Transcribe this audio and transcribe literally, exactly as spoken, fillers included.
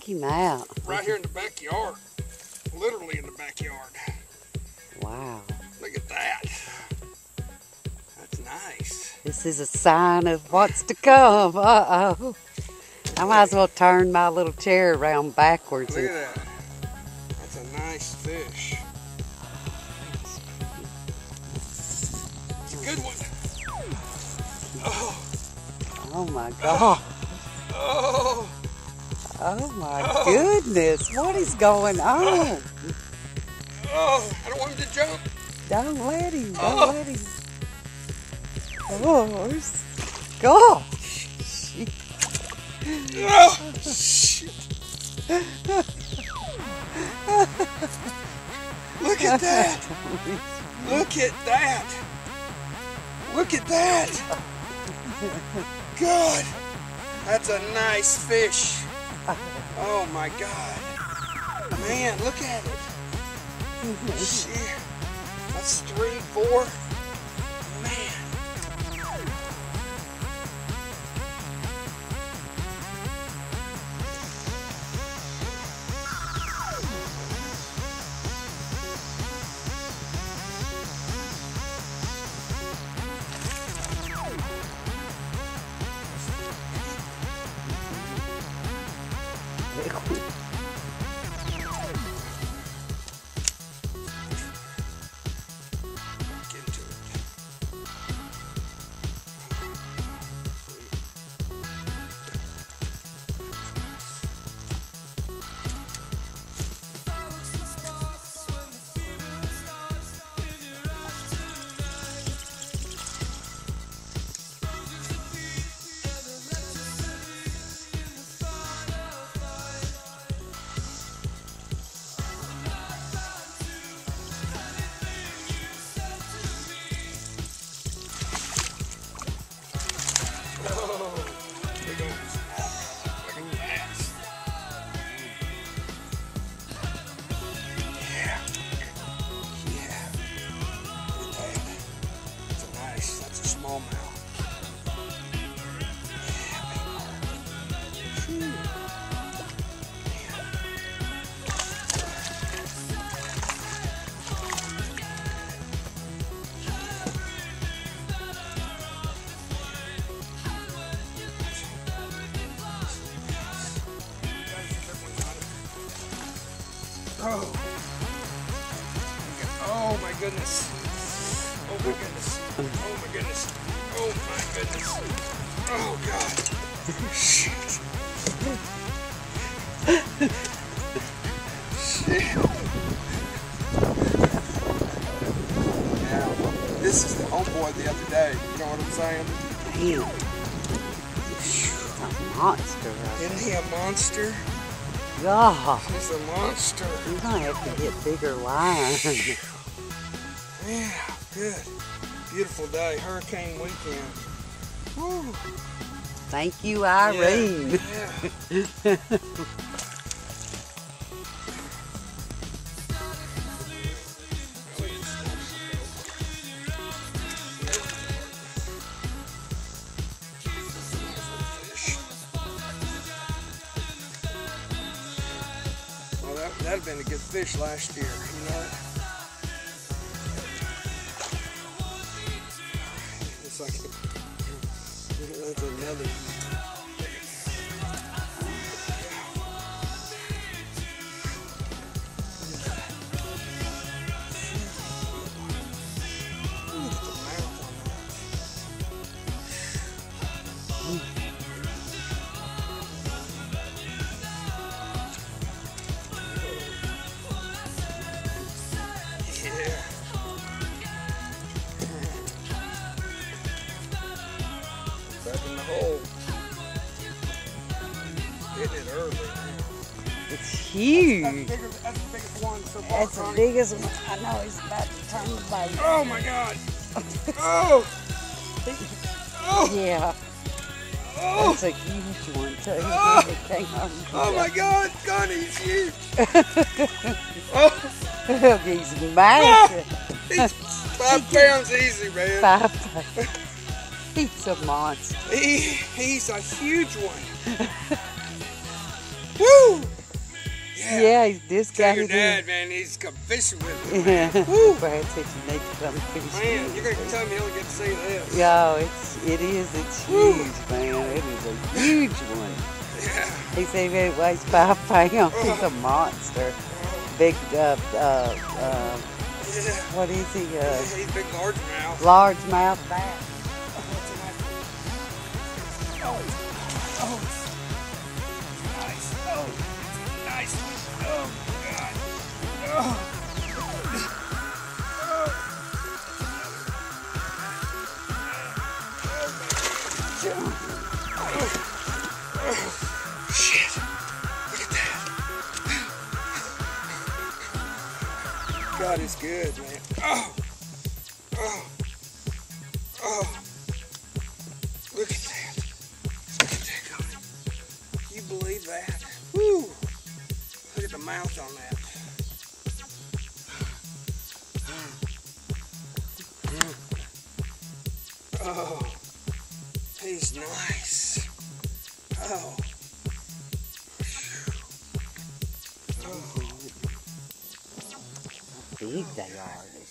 him out. Right here in the backyard. Literally in the backyard. Wow. Look at that. That's nice. This is a sign of what's to come. Uh-oh. I might as well turn my little chair around backwards. Look at that. That's a nice fish. It's a good one. Oh. Oh my God. Oh. Oh my Oh. goodness. What is going on? Oh. I don't want him to jump. Don't let him. Don't Oh. let him. Oh, it's- God. Oh. Shit. Look at that. Look at that. Look at that. God. That's a nice fish. Oh my God. Man, look at it. Shit. That's three, four. Man. Get into it. Oh, big old- look at that. Yeah. Yeah. Look at that. That's a nice, that's a smallmouth. Yeah, big one. Phew. Oh. Oh my goodness. Oh my goodness. Oh my goodness. Oh my goodness. Oh God. Shit. Shit. Now, this is the homeboy the other day. You know what I'm saying? Damn. A monster. Isn't he a monster? God. He's a monster. You're going to have to get bigger lines. Yeah, good. Beautiful day. Hurricane weekend. Woo. Thank you, Irene. Yeah. yeah. Well, that, that'd have been a good fish last year, you know? It's like, that's another. Look at the mouth on that. Yeah. Back in the hole. Hitting it early. It's huge. That's, bigger, that's the biggest one so far. That's the Connie. biggest one. I know he's about to turn the bait. Oh my God. Oh. Oh. Yeah. Oh. That's a huge one too. Oh. It came on. Oh my God. Connie, he's huge. Oh. Look, he's massive. He's five pounds easy, man. Five pounds. He's a monster. He, he's a huge one. Woo! Yeah. Yeah, he's this Tell guy. your is dad, man, he's come fishing with me. Yeah. Woo. Brad said you need to come fishing. Man, you're gonna tell me he'll get to see this. Yeah, it's it is. It's Woo. huge, man. It is a huge one. Yeah. He said it weighs five pounds. He's a monster. Big, uh, uh, uh, Yeah. what is he? Uh, He's big, largemouth. largemouth bass. Oh, oh, nice. Oh, nice. Oh, God. Oh. Shit. Look at that. God is good, man. Oh. Oh. Oh. Look at that. Look at that, Cody. Can you believe that? Woo. Look at the mouth on that. Oh. He's nice. Oh. Big they are.